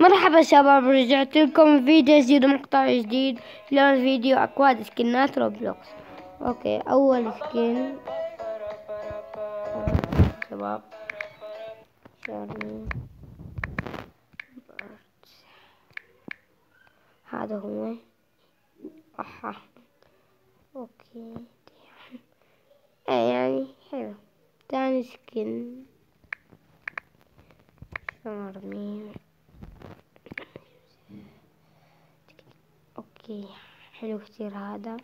مرحبا شباب، رجعت لكم فيديو جديد ومقطع جديد. اليوم فيديو اكواد سكنات روبلوكس. اوكي، اول سكن شباب شارمي هذا هو. احا اوكي يعني حلو. تاني سكن شارمي. اوكي حلو كتير هذا.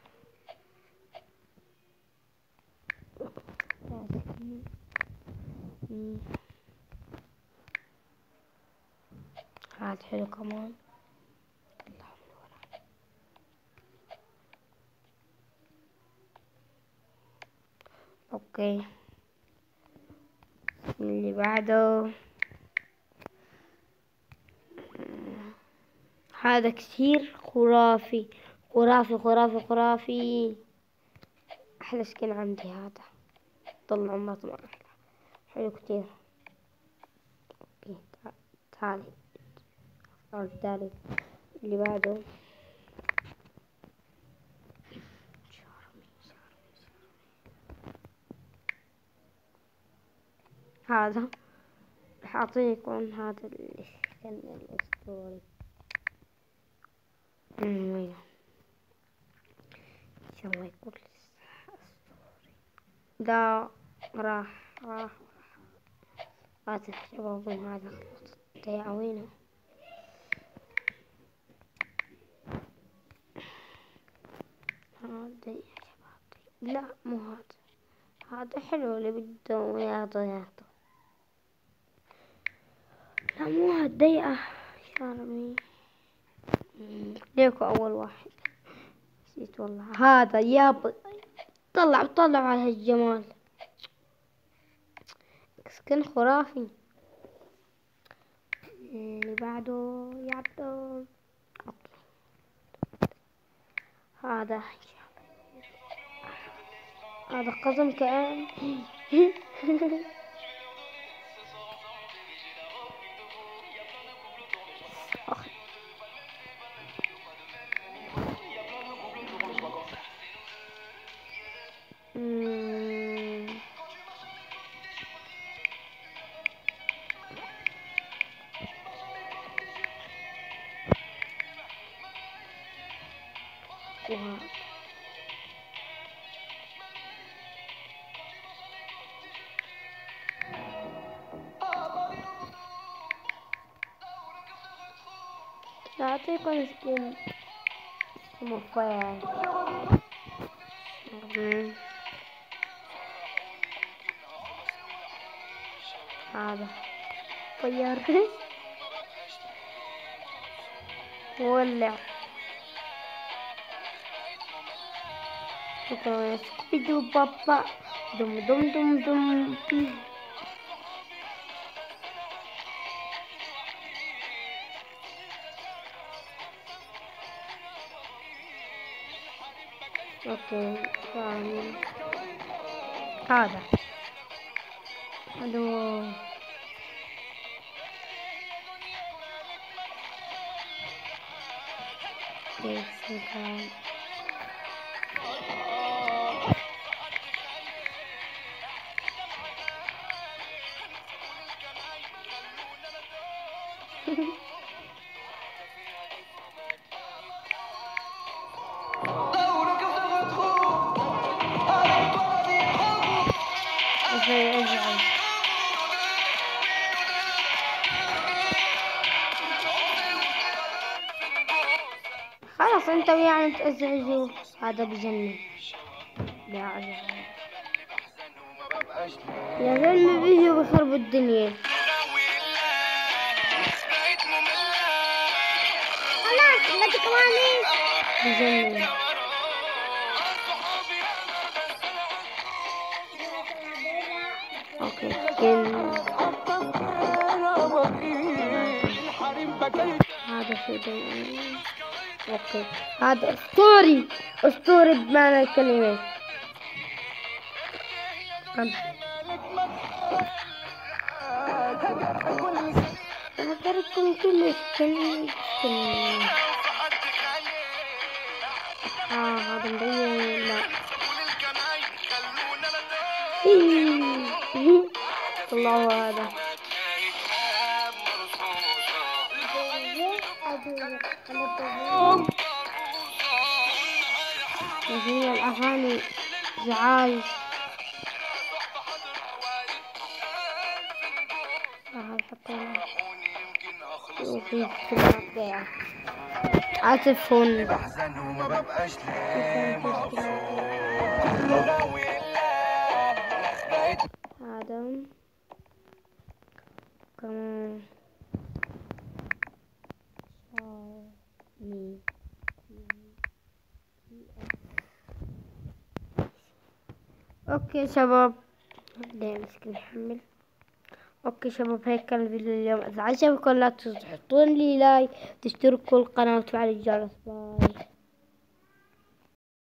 هذا حلو كمان. اوكي اللي بعده هذا كثير خرافي خرافي خرافي خرافي. احلى سكن عندي هذا، طلع عمرته مرة احلى، حلو كتير. اوكي تالي اللي بعده هذا. راح اعطيكم هذا السكن الاسطوري. وينه ان شاء الله يكون اسطوري. ده راح هذا شباب، هذا ضيع وينه. هذا يا شباب، لا مو هذا حلو، اللي بده ياخده. لا مو هالضيقة شارمي. ليكو أول واحد نسيت والله. هذا ياب، طلع على هالجمال، سكن خرافي. اللي بعده يعبدو هذا قزم كأن أعطيكم سكين اسمه فاير. هذا طيار ولع. شكرا سكوبيدو بابا. دم دم دم دم. اوكي ثاني هذا كيف كان. خلاص انت يعني تزعجوا، هذا بجنن. يا زلمة بيجوا بيخربوا الدنيا. خلاص ما تكرهني بجنن. اوكي هذا شيء. اوكي هذا اسطوري بمعنى الكلمة. كل سكن. هذا مبين. لا الله هذا هي الأغاني زعاج. حطينا وفي كلمات عاطف هون. هذا كمان اوكي شباب، بعدين مسكين نحمل. اوكي شباب، هيك كان الفيديو اليوم. اذا عجبكم لا تنسوا تحطون لي لايك، تشتركوا القناة وتفعلوا الجرس. باي.